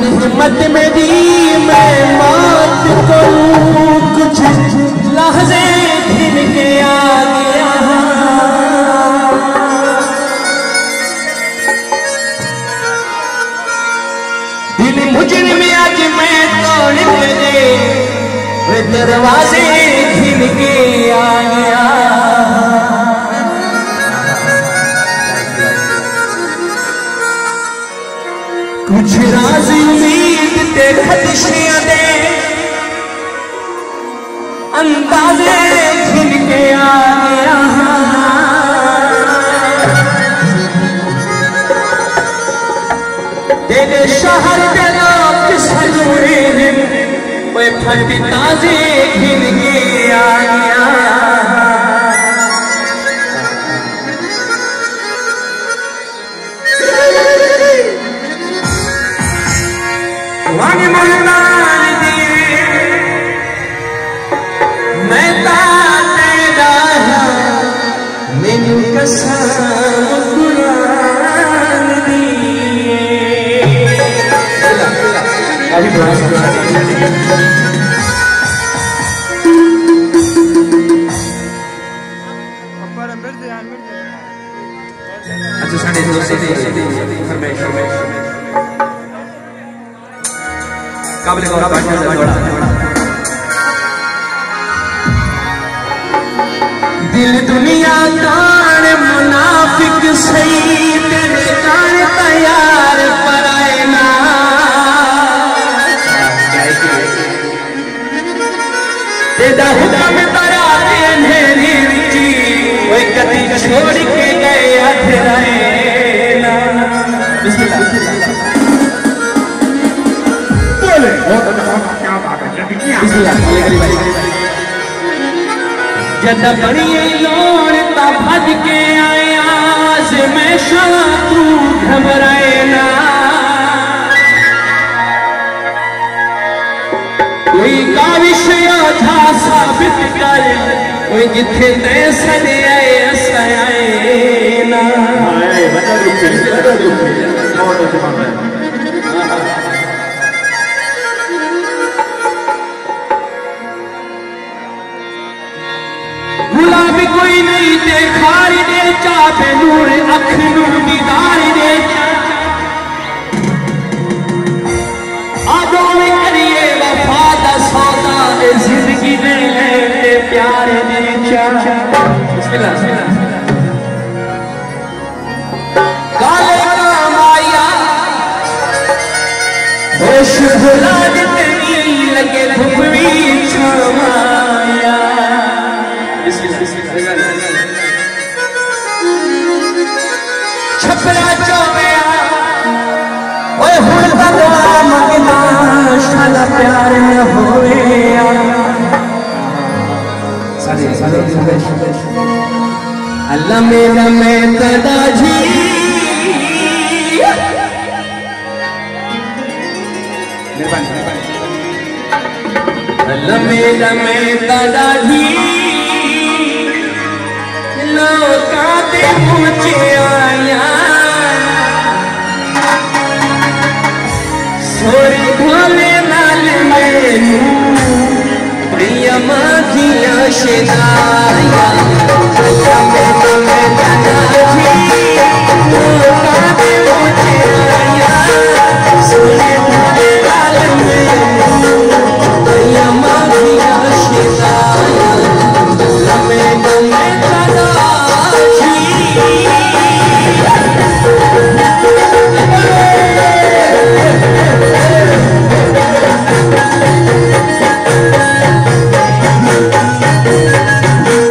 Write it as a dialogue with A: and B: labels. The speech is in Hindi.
A: हिम्मत मेरी मैं मात करूं, कुछ लहज़े घिन के आ गया। दिल मुजरिम आज मैं तोड़ के दे, वे दरवाजे घिन के आ गया। कुछ राज उम्मीद ते खदशियां दे अंदाजे घिन के आ गया। तेरे शहर दे लोग सजूरे हैं, वे फट ताजे घिन के आ गया। मैं तेरा मैनू कसम कुरान दी। अच्छा साढ़े दोस्त फरमाइश काबिल गौर दिल दुनिया कान मुनाफिक सही, तेरे कान तैयार पराए ना। तेरा हुक्म तरा के अंधेरी विची, कोई कदी छोड़ के गए अधराए ना। बिस्मिल्लाह बोले क्या बात है। बिस्मिल्लाह जद बड़ी लोड़ ता भज के आया से मैं शाह तू घबराए ना। कोई काविश था साबित कर, कोई जिथे तय सने आए असा आए ना। गुलाब कोई नहीं देखार दे चाहे नूर अख नूर दीदार दे। आदो में करिए वफा दा सौदा, जिंदगी दे प्यार दे चाचा। बिस्मिल्लाह काले काम आया होश भुला दे, लगे धूप भी छाया। छपरा चौबया ओए हुण दुआ मंगना, शाला प्यार न होवे। अल्लाह मेरा मैं तदा जी, अल्लाह मेरा मैं तदा जी, लोकां ते पहुंचे आया। सोरे भोले नाल मैनू प्रिया माधिया शेदाया। अल्लाह मेरा मैं तदा जी, लोकां ते पहुंचे आया। सोरे भोले नाल मैनू प्रिया माधिया शेदाया। अल्लाह मेरा मैं तदा जी।